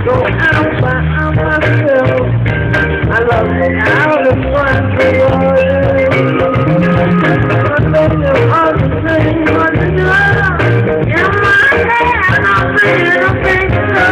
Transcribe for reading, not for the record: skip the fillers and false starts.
go out by myself. I love it out of my door. I know you're all the same, but in my head, I'm in a picture.